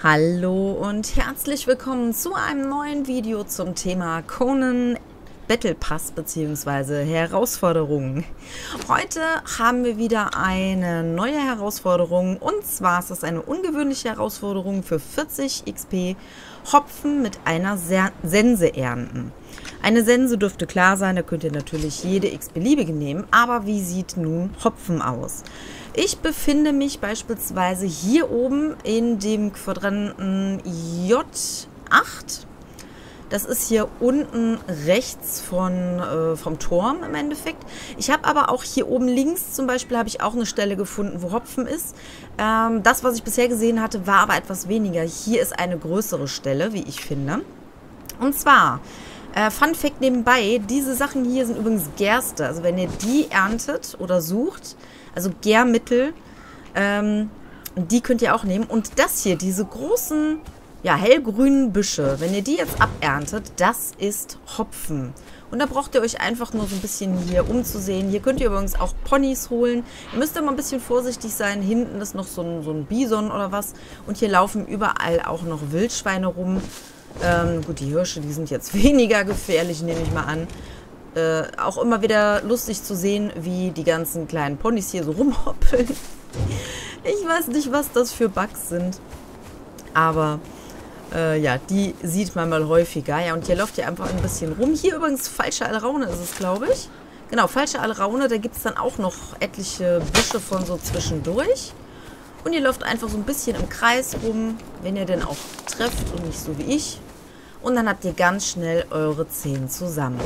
Hallo und herzlich willkommen zu einem neuen Video zum Thema Conan Battle Pass bzw. Herausforderungen. Heute haben wir wieder eine neue Herausforderung und zwar ist es eine ungewöhnliche Herausforderung für 40 XP Hopfen mit einer Sense ernten. Eine Sense dürfte klar sein, da könnt ihr natürlich jede x-beliebige nehmen, aber wie sieht nun Hopfen aus? Ich befinde mich beispielsweise hier oben in dem Quadranten J8. Das ist hier unten rechts vom Turm im Endeffekt. Ich habe aber auch hier oben links zum Beispiel habe ich auch eine Stelle gefunden, wo Hopfen ist. Das, was ich bisher gesehen hatte, war aber etwas weniger. Hier ist eine größere Stelle, wie ich finde. Und zwar, Fun Fact nebenbei, diese Sachen hier sind übrigens Gerste. Also wenn ihr die erntet oder sucht, also Gärmittel, die könnt ihr auch nehmen. Und das hier, diese großen, ja, hellgrünen Büsche, wenn ihr die jetzt aberntet, das ist Hopfen. Und da braucht ihr euch einfach nur so ein bisschen hier umzusehen. Hier könnt ihr übrigens auch Ponys holen. Ihr müsst immer ein bisschen vorsichtig sein. Hinten ist noch so ein Bison oder was. Und hier laufen überall auch noch Wildschweine rum. Gut, die Hirsche, die sind jetzt weniger gefährlich, nehme ich mal an. Auch immer wieder lustig zu sehen, wie die ganzen kleinen Ponys hier so rumhoppeln. Ich weiß nicht, was das für Bugs sind. Aber ja, die sieht man mal häufiger. Ja, und hier läuft ihr einfach ein bisschen rum. Hier übrigens falsche Alraune ist es, glaube ich. Genau, falsche Alraune. Da gibt es dann auch noch etliche Büsche von so zwischendurch. Und ihr läuft einfach so ein bisschen im Kreis rum, wenn ihr denn auch trefft und nicht so wie ich. Und dann habt ihr ganz schnell eure 10 zusammen.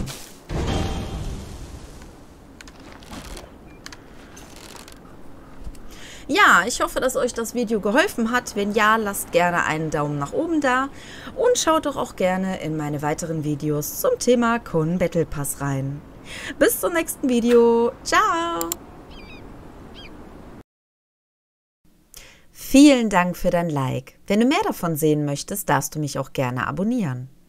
Ja, ich hoffe, dass euch das Video geholfen hat. Wenn ja, lasst gerne einen Daumen nach oben da und schaut doch auch gerne in meine weiteren Videos zum Thema Conan Battle Pass rein. Bis zum nächsten Video. Ciao! Vielen Dank für dein Like. Wenn du mehr davon sehen möchtest, darfst du mich auch gerne abonnieren.